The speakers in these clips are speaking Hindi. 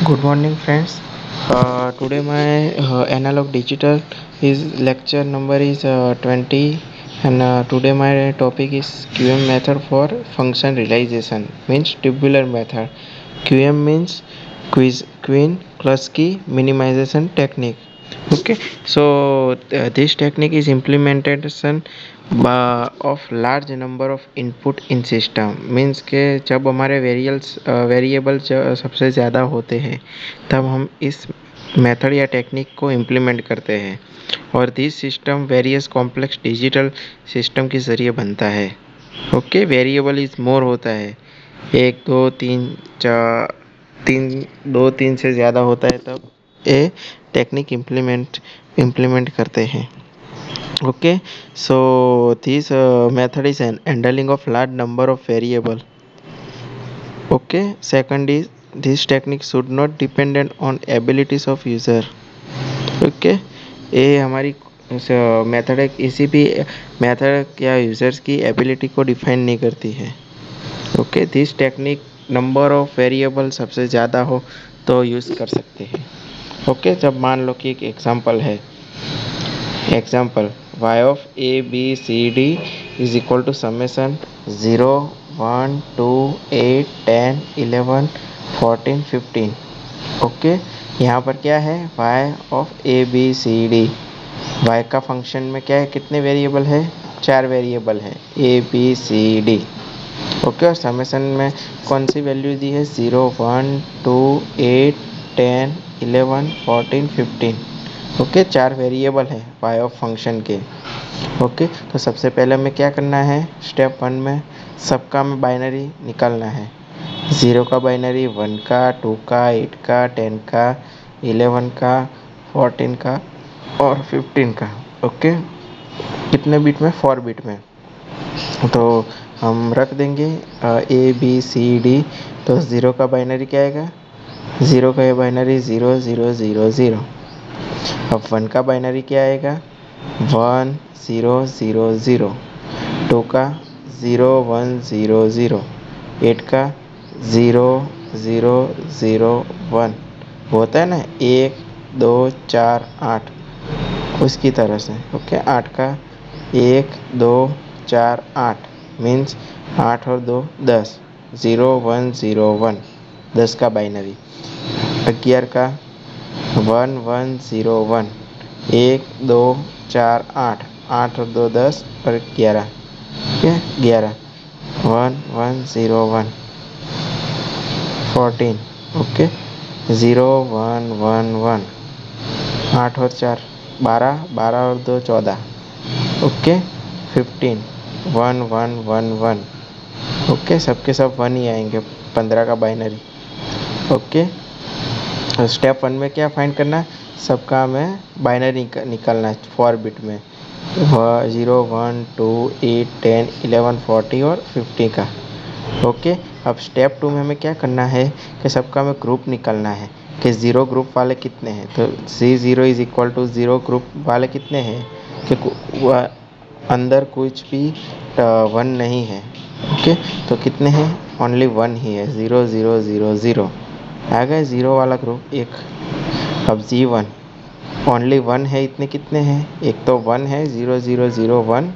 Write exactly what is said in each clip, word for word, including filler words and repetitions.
Good morning, friends. Uh, today my uh, analog digital is lecture number is uh, twenty, and uh, today my topic is Q M method for function realization, means tubular method. Q M means quiz Queen Kluski minimization technique. Okay, so uh, this technique is implementation बा- of large number of input in system, means के जब हमारे वेरियल्स वेरिएबल सबसे ज़्यादा होते हैं तब हम इस मेथड या टेक्निक को इम्प्लीमेंट करते हैं और this system various complex digital system के ज़रिए बनता है। ओके, वेरिएबल इज मोर होता है, एक दो तीन चार तीन दो तीन से ज़्यादा होता है तब ये टेक्निक इम्प्लीमेंट इम्प्लीमेंट करते हैं। Okay, so this uh, method is an handling of large number of variable. Okay, second is this technique should not dependent on abilities of user. Okay, ये हमारी मेथड है, किसी भी मेथड या यूजर्स की एबिलिटी को डिफाइन नहीं करती है। Okay, this technique number of variable सबसे ज़्यादा हो तो यूज़ कर सकते हैं। ओके okay, जब मान लो कि एक एग्जांपल है, example y of a b c d is equal to summation zero one two eight ten eleven fourteen fifteen। Okay, यहाँ पर क्या है, y of a b c d, y का फंक्शन में क्या है, कितने वेरिएबल है, चार वेरिएबल है a b c d। Okay, और समेशन में कौन सी वैल्यू दी है, zero one two eight ten eleven fourteen fifteen. Okay, चार वेरिएबल है वाई ऑफ फंक्शन के। ओके, तो सबसे पहले हमें क्या करना है, स्टेप वन में सबका हमें बाइनरी निकालना है। ज़ीरो का बाइनरी, वन का, टू का, एट का, टेन का, इलेवन का, फोर्टीन का और फिफ्टीन का। ओके, कितने बिट में, फोर बिट में। तो हम रख देंगे ए बी सी डी। तो ज़ीरो का बाइनरी क्या आएगा, ज़ीरो का binary zero zero zero zero. अब वन का बाइनरी क्या आएगा, one zero zero zero. Two का zero one zero zero. Eight का ज़ीरो ज़ीरो ज़ीरो वन। होता है ना, एक दो चार आठ, उसकी तरह से। ओके, आठ का एक दो चार आठ, मीन्स आठ और दो दस, ज़ीरो वन ज़ीरो वन, दस का बाइनरी। ग्यारह का वन वन ज़ीरो वन, एक दो चार आठ, आठ और दो दस और ग्यारह, ठीक है, ग्यारह, one one zero one, fourteen. Okay, zero one one one, आठ और चार बारह, बारह और दो चौदह। Okay, fifteen, one one one one. Okay, सबके सब वन ही आएंगे, पंद्रह का बाइनरी। ओके, स्टेप वन में क्या फाइंड करना है, सबका हमें बाइनरी निकालना है फोर बिट में, zero one two eight ten eleven forty और फिफ्टी का। ओके, अब स्टेप टू में हमें क्या करना है कि सबका हमें ग्रुप निकालना है कि ज़ीरो ग्रुप वाले कितने हैं। तो C zero is equal to zero group वाले कितने हैं कि अंदर कुछ भी वन नहीं है। ओके, तो कितने हैं, ओनली वन ही है, ज़ीरो ज़ीरो ज़ीरो ज़ीरो आ गए, ज़ीरो वाला ग्रुप एक। अब जी वन ओनली वन है, इतने कितने हैं, एक तो वन है, zero zero zero one.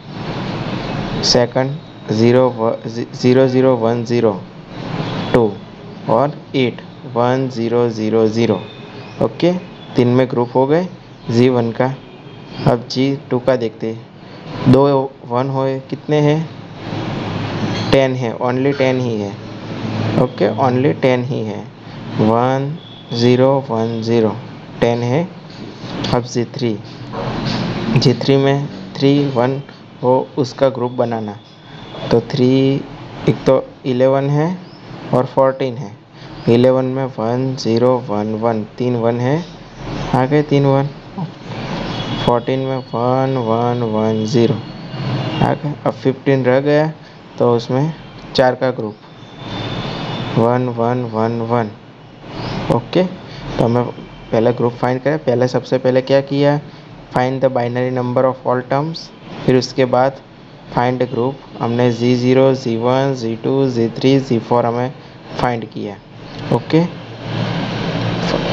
Second zero zero zero one zero two और eight one zero zero zero. Okay, तीन में ग्रुप हो गए जी वन का। अब जी टू का देखते, दो वन होए, कितने हैं, टेन है, ओनली टेन ही है। ओके, ओनली टेन ही है, one zero one zero, ten है। अब जी थ्री, जी थ्री में थ्री वन हो, उसका ग्रुप बनाना। तो थ्री, एक तो इलेवन है और फोर्टीन है, इलेवन में वन ज़ीरो वन वन, तीन वन है, आ गए तीन वन। फोर्टीन में वन वन वन ज़ीरो आ गए। अब फिफ्टीन रह गया, तो उसमें चार का ग्रुप, one one one one. Okay, तो हमें पहले ग्रुप फाइंड करें। पहले सबसे पहले क्या किया, find the binary number of all terms, फिर उसके बाद फाइंड ग्रुप। हमने G zero G one G two G three G four हमें फाइंड किया। ओके,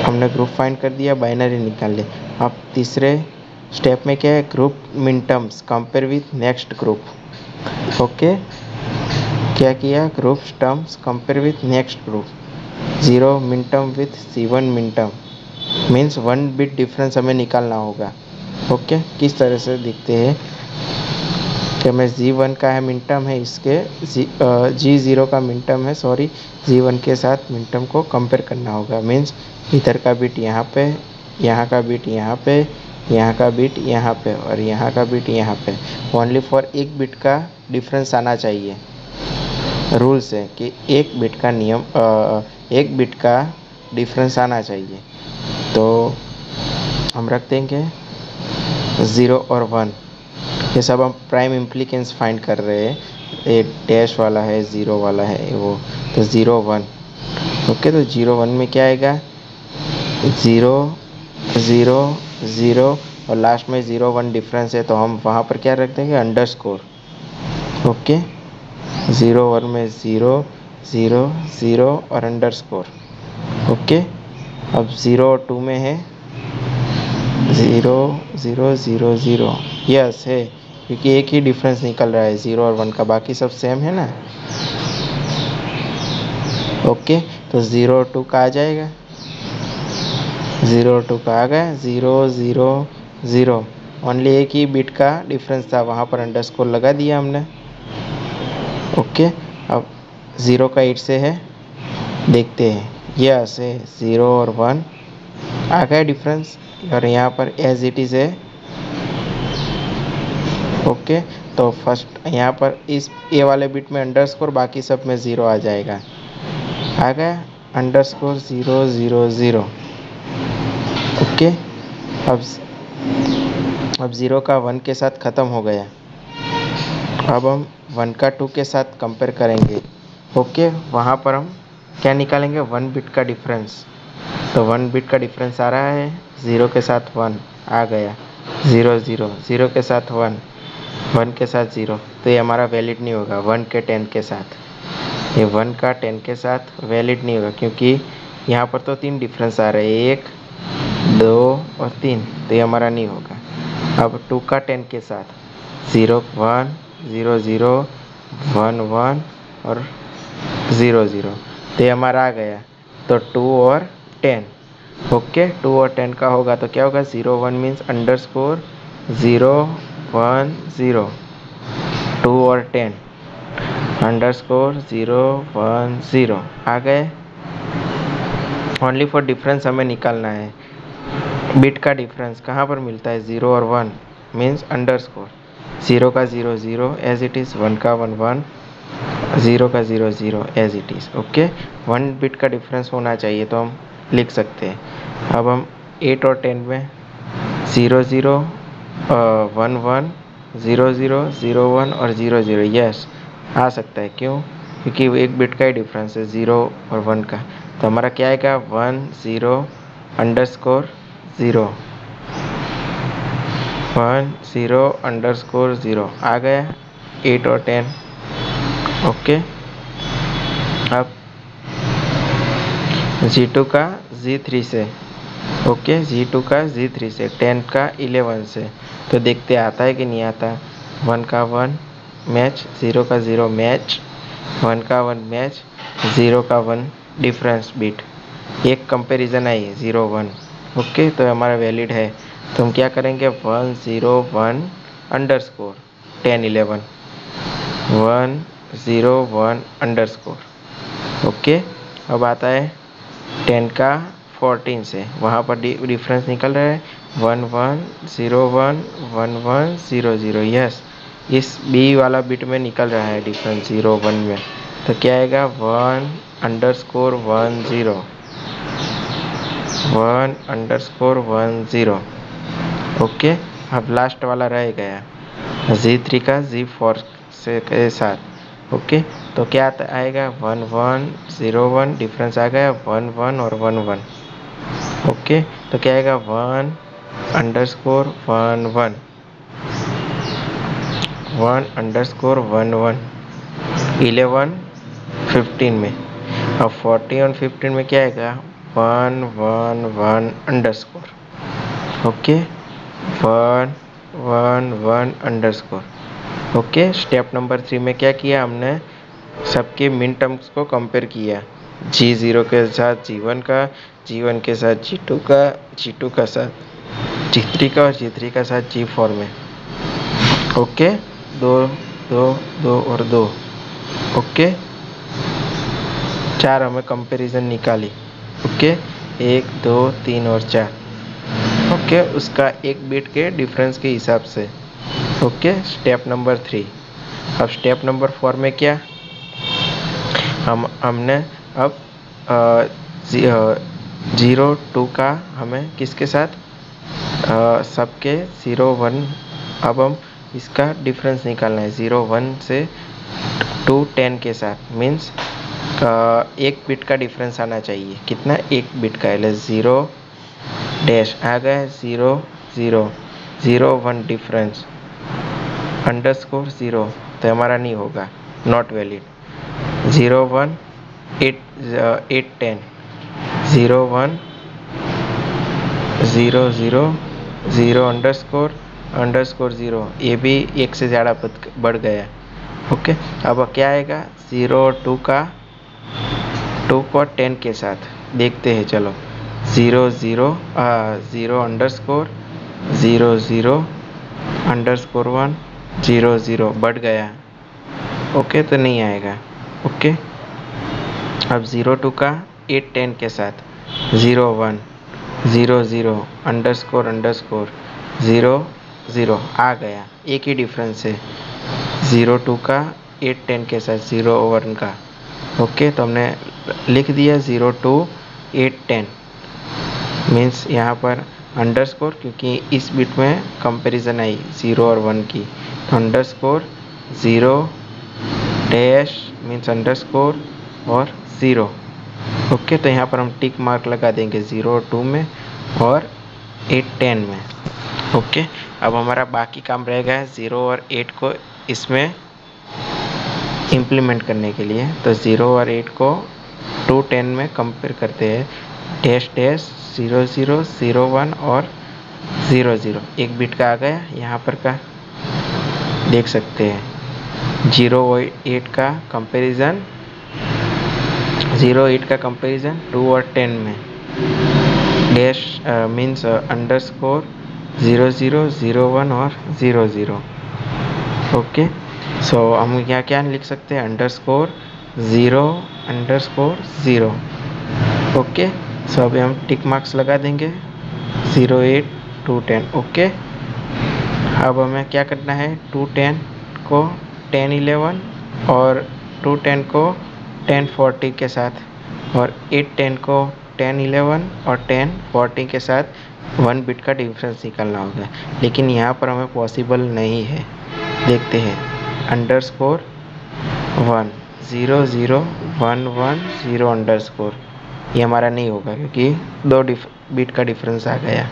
हमने ग्रुप फाइंड कर दिया, बाइनरी निकाल लिया। अब तीसरे स्टेप में क्या है, group min terms compare with next group. Okay, क्या किया, group terms compare with next group. Zero min term with C one min term means one bit difference हमें निकालना होगा। ओके, किस तरह से दिखते हैं कि हमें जी वन का है मिन टर्म है, इसके जी जी ज़ीरो का मिन टर्म है, सॉरी जी वन के साथ मिन टर्म को कंपेयर करना होगा। मीन्स इधर का बिट यहाँ पे, यहाँ का बिट यहाँ पे, यहाँ का बिट यहाँ पे और यहाँ का बिट यहाँ पे। ओनली फॉर एक बिट का डिफरेंस आना चाहिए। रूल्स है कि एक बिट का नियम आ, एक बिट का डिफरेंस आना चाहिए। तो हम रख देंगे ज़ीरो और वन, ये सब हम प्राइम इम्प्लीकेंस फाइंड कर रहे हैं। ये डैश वाला है, ज़ीरो वाला है वो, तो ज़ीरो वन। ओके, तो ज़ीरो वन में क्या आएगा, ज़ीरो ज़ीरो ज़ीरो और लास्ट में ज़ीरो वन डिफरेंस है, तो हम वहाँ पर क्या रख देंगे, अंडरस्कोर। ओके, ज़ीरो वन में ज़ीरो ज़ीरो ज़ीरो और अंडरस्कोर। ओके, अब ज़ीरो और टू में है zero zero zero zero, yes है, क्योंकि एक ही डिफरेंस निकल रहा है ज़ीरो और वन का, बाकी सब सेम है ना। ओके, तो ज़ीरो टू का आ जाएगा, ज़ीरो टू का आ गया, ज़ीरो ज़ीरो ज़ीरो, ओनली एक ही बिट का डिफरेंस था, वहाँ पर अंडरस्कोर लगा दिया हमने। ओके, अब ज़ीरो का एट से है, देखते हैं, यस है, ज़ीरो और वन आ गया डिफरेंस, और यहाँ पर एज इट इज़ है। ओके, तो फर्स्ट यहाँ पर इस ए वाले बिट में अंडरस्कोर, बाकी सब में ज़ीरो आ जाएगा, आ गया underscore zero zero zero. Okay, अब अब ज़ीरो का वन के साथ ख़त्म हो गया। अब हम वन का टू के साथ कंपेयर करेंगे। ओके, वहाँ पर हम क्या निकालेंगे, वन बिट का डिफरेंस। तो वन बिट का डिफरेंस आ रहा है, ज़ीरो के साथ वन आ गया, ज़ीरो ज़ीरो ज़ीरो के साथ वन, वन के साथ ज़ीरो, तो ये हमारा वैलिड नहीं होगा। वन के टेन के साथ, ये वन का टेन के साथ वैलिड नहीं होगा, क्योंकि यहाँ पर तो तीन डिफरेंस आ रहे हैं, एक दो और तीन, तो ये हमारा नहीं होगा। अब टू का टेन के साथ zero one zero zero one one और ज़ीरो ज़ीरो, तो ये हमारा आ गया। तो टू और टेन, ओके, टू और टेन का होगा तो क्या होगा, zero one means underscore zero one zero, two और ten underscore zero one zero आ गए। ओनली फॉर डिफरेंस हमें निकालना है, बिट का डिफरेंस कहाँ पर मिलता है, ज़ीरो और one means underscore, zero का zero zero as it is, one का वन वन, ज़ीरो का zero zero as it is. Okay, one bit का डिफरेंस होना चाहिए तो हम लिख सकते हैं। अब हम एट और टेन में zero zero one one zero zero zero one और ज़ीरो ज़ीरो, यस आ सकता है, क्यों, क्योंकि वो एक बिट का ही डिफरेंस है ज़ीरो और वन का। तो हमारा क्या आएगा, one zero underscore zero, one zero underscore zero आ गया, एट और टेन। ओके, अब जी टू का जी थ्री से, ओके, जी टू का जी थ्री से, टेन का इलेवन से, तो देखते आता है कि नहीं आता। वन का वन मैच, ज़ीरो का ज़ीरो मैच, वन का वन मैच, ज़ीरो का वन डिफरेंस बिट, एक कंपैरिजन आई है ज़ीरो वन। ओके, तो हमारा वैलिड है। तो हम क्या करेंगे, one zero one underscore ten eleven, one zero one underscore. Okay, अब आता है टेन का फोर्टीन से, वहाँ पर डिफरेंस निकल रहा है one one zero one one one zero zero, yes इस बी वाला बिट में निकल रहा है डिफरेंस ज़ीरो वन में, तो क्या आएगा, one underscore one zero, one underscore one zero. Okay, अब लास्ट वाला रह गया जी थ्री का जी फोर से के साथ। ओके, तो क्या आएगा, one one zero one, difference आ गया वन वन और वन वन। ओके, तो क्या आएगा, one underscore one one, one underscore one one, eleven fifteen में। अब फोर्टीन और फिफ्टीन में क्या आएगा, one one one underscore. Okay, one one one underscore. Okay, step number three में क्या किया हमने, सबके मिन टर्म्स को कंपेयर किया, जी ज़ीरो के साथ जी वन का, जी वन के साथ जी टू का, जी टू का साथ जी थ्री का और जी थ्री का साथ जी फोर में। ओके, दो दो दो और दो। ओके, चार हमें कंपैरिजन निकाली। ओके, एक दो तीन और चार। ओके, उसका एक बिट के डिफरेंस के हिसाब से। Okay, step number three. अब स्टेप नंबर फोर में क्या, हम हमने अब ज़ीरो टू का हमें किसके साथ, आ, सबके ज़ीरो वन, अब हम इसका डिफरेंस निकालना है ज़ीरो वन से टू टेन के साथ। मीन्स एक बिट का डिफरेंस आना चाहिए, कितना, एक बिट का, है ज़ीरो डैश आ गया, zero zero zero one difference underscore zero, तो हमारा नहीं होगा, not valid. Zero one eight eight ten, zero one zero zero zero underscore underscore zero, ये भी एक से ज़्यादा बढ़ गया। ओके, अब क्या आएगा, ज़ीरो टू का, टू को टेन के साथ देखते हैं, चलो, zero zero zero underscore zero zero underscore one, zero zero बढ़ गया। ओके, तो नहीं आएगा। ओके, अब ज़ीरो टू का एट टेन के साथ, zero one zero zero underscore underscore zero zero आ गया, एक ही डिफरेंस है ज़ीरो टू का एट टेन के साथ ज़ीरो वन का। ओके, तो हमने लिख दिया zero two eight ten, means यहाँ पर अंडरस्कोर, क्योंकि इस बिट में कंपैरिजन आई ज़ीरो और वन की, तो underscore zero dash means underscore और ज़ीरो। ओके, तो यहाँ पर हम टिक मार्क लगा देंगे ज़ीरो टू में और एट टेन में। ओके, अब हमारा बाकी काम रहेगा ज़ीरो और एट को इसमें इम्प्लीमेंट करने के लिए। तो ज़ीरो और एट को टू टेन में कंपेयर करते हैं, dash dash zero zero zero one और ज़ीरो ज़ीरो, एक बिट का आ गया, यहाँ पर का देख सकते हैं। ज़ीरो एट का कंपैरिजन, ज़ीरो एट का कंपैरिजन टू और टेन में, dash means underscore zero zero zero one और ज़ीरो ज़ीरो। ओके, सो हम यहाँ क्या लिख सकते हैं, underscore zero underscore zero. Okay, so अभी हम टिक मार्क्स लगा देंगे zero eight two ten. Okay, अब हमें क्या करना है, टू टेन को टेन इलेवन और टू टेन को टेन फोर्टी के साथ, और एट टेन को टेन इलेवन और टेन फोर्टी के साथ वन बिट का डिफरेंस निकालना होगा, लेकिन यहाँ पर हमें पॉसिबल नहीं है। देखते हैं, underscore one zero zero one one zero underscore, ये हमारा नहीं होगा क्योंकि दो बिट का डिफरेंस आ गया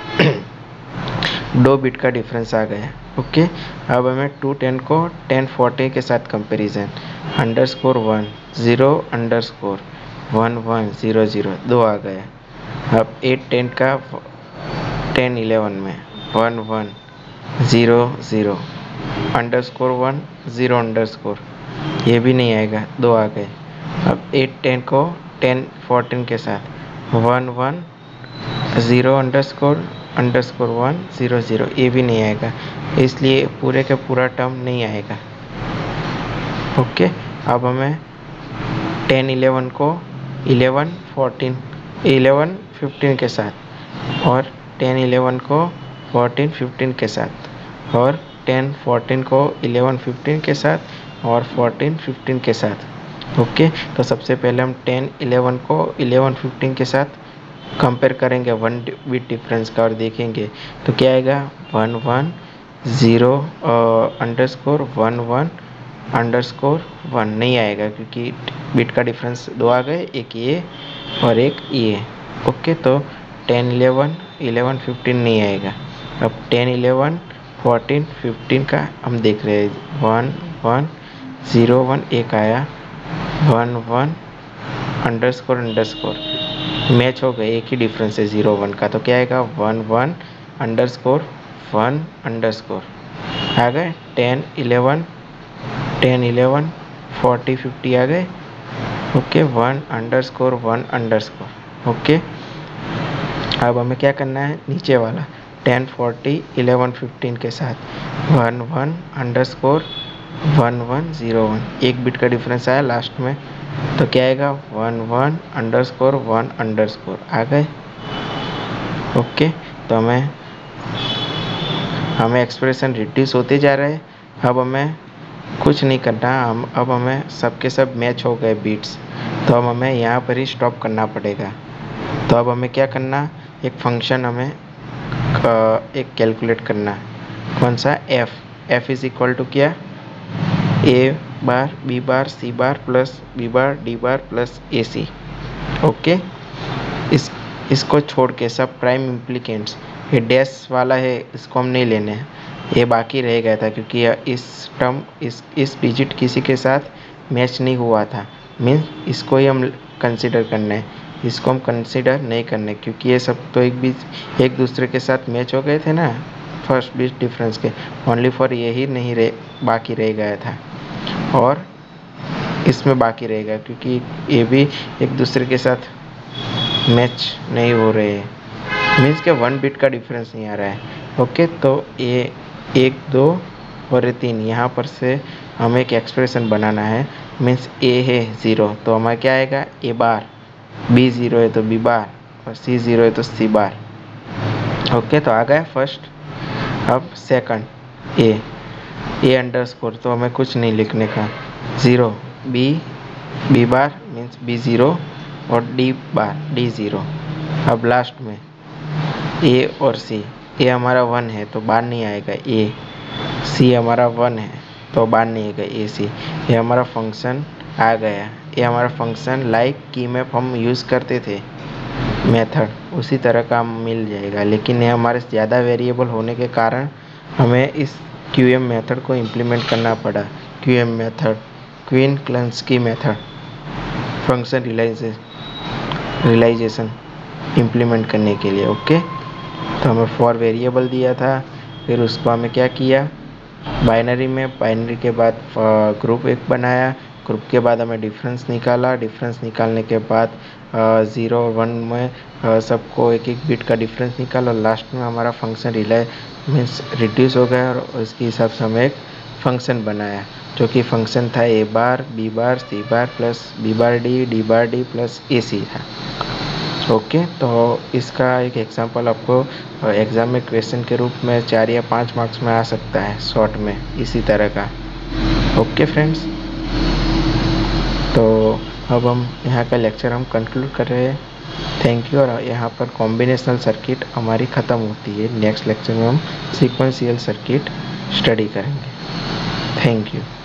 दो बिट का डिफरेंस आ गया। ओके, अब हमें टू टेन को टेन फोर्टी के साथ comparison, underscore one zero underscore one one zero zero, दो आ गया। अब एट टेन का टेन इलेवन में one one zero zero underscore one zero underscore, ये भी नहीं आएगा, दो आ गए। अब एट टेन को टेन फोर्टीन के साथ one one zero underscore underscore one zero zero, ये भी नहीं आएगा, इसलिए पूरे का पूरा टर्म नहीं आएगा। ओके, अब हमें टेन इलेवन को इलेवन फोर्टीन इलेवन फिफ्टीन के साथ, और टेन इलेवन को फोर्टीन फिफ्टीन के साथ, और टेन फोर्टीन को इलेवन फिफ्टीन के साथ, और फोर्टीन फिफ्टीन के साथ। ओके, तो सबसे पहले हम टेन इलेवन को इलेवन फिफ्टीन के साथ कंपेयर करेंगे वन बिट डिफरेंस का, और देखेंगे तो क्या आएगा, one one zero underscore one one underscore one, नहीं आएगा क्योंकि बिट का डिफरेंस दो आ गए, एक ये और एक ये। ओके, तो टेन इलेवन इलेवन फिफ्टीन नहीं आएगा। अब टेन इलेवन फोर्टीन फिफ्टीन का हम देख रहे हैं, वन वन ज़ीरो वन एक आया, one one underscore underscore match हो गए, एक ही डिफरेंस है जीरो वन का, तो क्या आएगा one one underscore one underscore आ गए। Ten eleven ten eleven forty fifty आ गए। Okay, one underscore one underscore. Okay, अब हमें क्या करना है, नीचे वाला टेन फोर्टी इलेवन फिफ्टीन के साथ one one underscore one one zero one, एक बिट का डिफरेंस आया लास्ट में, तो क्या आएगा one one underscore one underscore आ गए। ओके, तो हमें हमें एक्सप्रेशन रिड्यूस होते जा रहे हैं। अब हमें कुछ नहीं करना, हम अब हमें सबके सब मैच हो गए बीट्स, तो अब हमें यहाँ पर ही स्टॉप करना पड़ेगा। तो अब हमें क्या करना, एक फंक्शन हमें एक कैलकुलेट करना, कौन सा, F F is equal to क्या, A bar B bar C bar plus B bar D bar plus A C. Okay, इस इसको छोड़ के सब प्राइम इम्प्लीकेंट्स, ये डैश वाला है इसको हम नहीं लेने हैं, ये बाकी रह गया था क्योंकि इस टर्म इस इस डिजिट किसी के साथ मैच नहीं हुआ था, मीन्स इसको ही हम कंसिडर करना है, इसको हम कंसिडर नहीं करने क्योंकि ये सब तो एक बीच एक दूसरे के साथ मैच हो गए थे ना फर्स्ट बीच डिफरेंस के, ओनली फॉर यही नहीं रह बाकी रह गया था और इसमें बाकी रहेगा क्योंकि ये भी एक दूसरे के साथ मैच नहीं हो रहे हैं, मीन्स के वन बिट का डिफरेंस नहीं आ रहा है। ओके, तो ये एक दो और ये तीन, यहाँ पर से हमें एक एक्सप्रेशन बनाना है, मीन्स ए है ज़ीरो तो हमारा क्या आएगा ए बार, बी ज़ीरो है तो बी बार और सी ज़ीरो है तो सी बार। ओके, तो आ गया फर्स्ट। अब second A A underscore, तो हमें कुछ नहीं लिखने का, zero B B bar means B zero और डी बार डी ज़ीरो। अब लास्ट में ए और सी, ए हमारा वन है तो बार नहीं आएगा ए, सी हमारा वन है तो बार नहीं आएगा ए सी। ये हमारा फंक्शन आ गया, ये हमारा फंक्शन लाइक की मैप हम यूज़ करते थे मेथड, उसी तरह का मिल जाएगा, लेकिन ये हमारे ज़्यादा वेरिएबल होने के कारण हमें इस क्यू एम मेथड को इम्प्लीमेंट करना पड़ा। Q M method, Quine McCluskey method, function realization implement करने के लिए। ओके, तो हमें फॉर वेरिएबल दिया था, फिर उसको हमें क्या किया, बाइनरी में, बाइनरी के बाद ग्रुप एक बनाया, ग्रुप के बाद हमें डिफरेंस निकाला, डिफरेंस निकालने के बाद ज़ीरो वन में आ, सबको एक एक बिट का डिफरेंस निकाला और लास्ट में हमारा फंक्शन रिलाई मीन्स रिड्यूस हो गया और इसके हिसाब से हमें एक फंक्शन बनाया जो कि फंक्शन था A bar B bar C bar plus B bar D D bar D plus A C था। ओके, तो इसका एक एग्जांपल आपको एग्ज़ाम में क्वेश्चन के रूप में चार या पाँच मार्क्स में आ सकता है शॉर्ट में इसी तरह का। ओके फ्रेंड्स, तो अब हम यहाँ का लेक्चर हम कंक्लूड कर रहे हैं। Thank you. और यहाँ पर कॉम्बिनेशनल सर्किट हमारी ख़त्म होती है, नेक्स्ट लेक्चर में हम सीक्वेंशियल सर्किट स्टडी करेंगे। Thank you.